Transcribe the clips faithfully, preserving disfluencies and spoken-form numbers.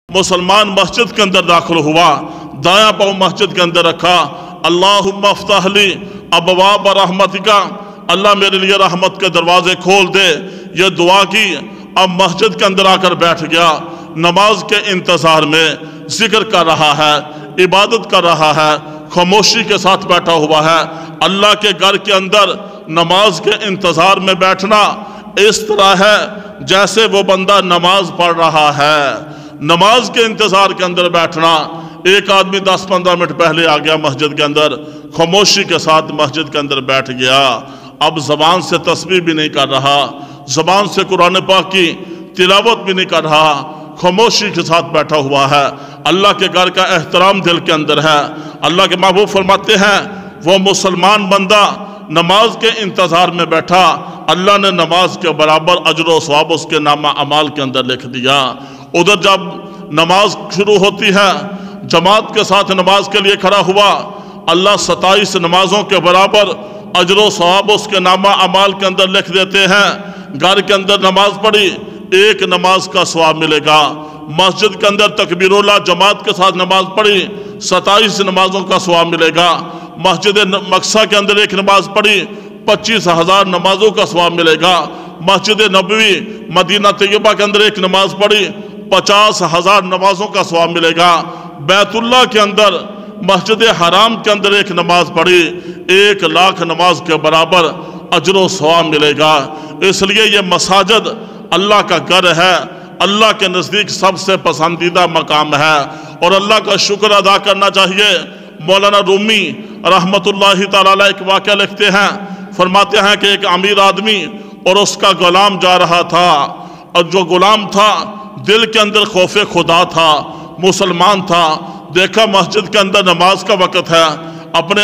मुसलमान मस्जिद के अंदर दाखिल हुआ, दायां पाँव मस्जिद के अंदर रखा, अल्लाहुम्मा अफ्तह ली अबवाब रहमतिका, अल्लाह मेरे लिए रहमत के दरवाजे खोल दे। ये दुआ की। अब मस्जिद के अंदर आकर बैठ गया, नमाज के इंतजार में जिक्र कर रहा है, इबादत कर रहा है, खामोशी के साथ बैठा हुआ है। अल्लाह के घर के अंदर नमाज के इंतजार में बैठना इस तरह है जैसे वो बंदा नमाज पढ़ रहा है। नमाज के इंतजार के अंदर बैठना, एक आदमी दस पंद्रह मिनट पहले आ गया मस्जिद के अंदर, खामोशी के साथ मस्जिद के अंदर बैठ गया, अब जबान से तस्बीह भी नहीं कर रहा, जबान से कुरान पाक की तिलावत भी नहीं कर रहा, खामोशी के साथ बैठा हुआ है। अल्लाह के घर का एहतराम दिल के अंदर है। अल्लाह के महबूब फरमाते हैं वो मुसलमान बंदा नमाज के इंतजार में बैठा, अल्लाह ने नमाज के बराबर अजर व सवाब उसके नामा अमाल के अंदर लिख दिया। उधर जब नमाज शुरू होती है, जमात के साथ नमाज के लिए खड़ा हुआ, अल्लाह सताईस नमाजों के बराबर अजर व सवाब उसके नामा अमाल के अंदर लिख देते हैं। घर के अंदर नमाज पढ़ी, एक नमाज का सवाब मिलेगा। मस्जिद के अंदर तकबीरुल्लाह जमात के साथ नमाज पढ़ी, सताईस नमाजों का सवाब मिलेगा। मस्जिद मक्सा के अंदर एक नमाज पढ़ी, पच्चीस हजार नमाजों का सवाब मिलेगा। मस्जिद नबवी मदीना तैयबा के अंदर एक नमाज पढ़ी, पचास हजार नमाजों का सवाब मिलेगा। बैतुल्लाह के अंदर मस्जिद हराम के अंदर एक नमाज पढ़ी, एक लाख नमाज के बराबर अजर व सवाब मिलेगा। इसलिए ये मसाजिद अल्लाह का घर है, अल्लाह के नज़दीक सबसे पसंदीदा मकाम है और अल्लाह का शुक्र अदा करना चाहिए। मौलाना रूमी रहमतुल्लाहि तआला अलैह एक वाक़या लिखते हैं, फरमाते हैं कि एक अमीर आदमी और उसका गुलाम जा रहा था, और जो गुलाम था दिल के अंदर खौफे खुदा था, मुसलमान था। देखा मस्जिद के अंदर नमाज का वक़्त है, अपने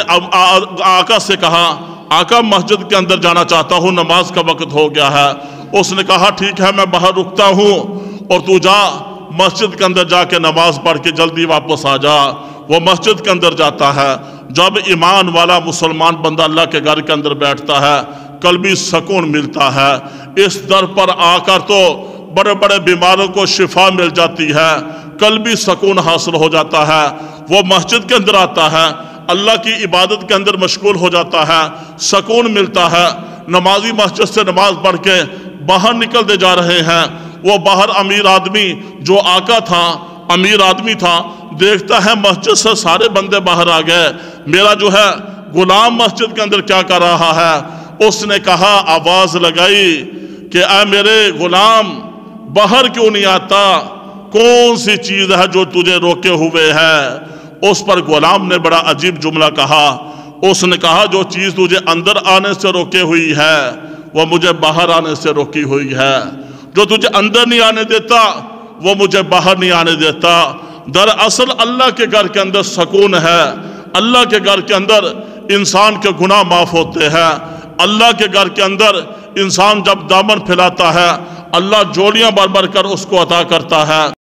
आका से कहा आका मस्जिद के अंदर जाना चाहता हूँ, नमाज का वक़्त हो गया है। उसने कहा ठीक है मैं बाहर रुकता हूँ और तू जा मस्जिद के अंदर जाके नमाज पढ़ के जल्दी वापस आ जा। वो मस्जिद के अंदर जाता है। जब ईमान वाला मुसलमान बंदा अल्लाह के घर के अंदर बैठता है, कल्बी सुकून मिलता है। इस दर पर आकर तो बड़े बड़े बीमारों को शिफा मिल जाती है, कल्बी सुकून हासिल हो जाता है। वो मस्जिद के अंदर आता है, अल्लाह की इबादत के अंदर मशगूल हो जाता है, सुकून मिलता है। नमाजी मस्जिद से नमाज पढ़ के बाहर निकलते जा रहे हैं। वो बाहर अमीर आदमी जो आका था, अमीर आदमी था, देखता है मस्जिद से सारे बंदे बाहर आ गए, मेरा जो है गुलाम मस्जिद के अंदर क्या कर रहा है। उसने कहा, आवाज लगाई कि ऐ मेरे गुलाम बाहर क्यों नहीं आता, कौन सी चीज है जो तुझे रोके हुए है। उस पर गुलाम ने बड़ा अजीब जुमला कहा। उसने कहा जो चीज तुझे अंदर आने से रोके हुई है वो मुझे बाहर आने से रोकी हुई है, जो तुझे अंदर नहीं आने देता वो मुझे बाहर नहीं आने देता। दरअसल अल्लाह के घर के अंदर सुकून है, अल्लाह के घर के अंदर इंसान के गुनाह माफ होते हैं, अल्लाह के घर के अंदर इंसान जब दामन फैलाता है अल्लाह जोड़ियां भर भर कर उसको अता करता है।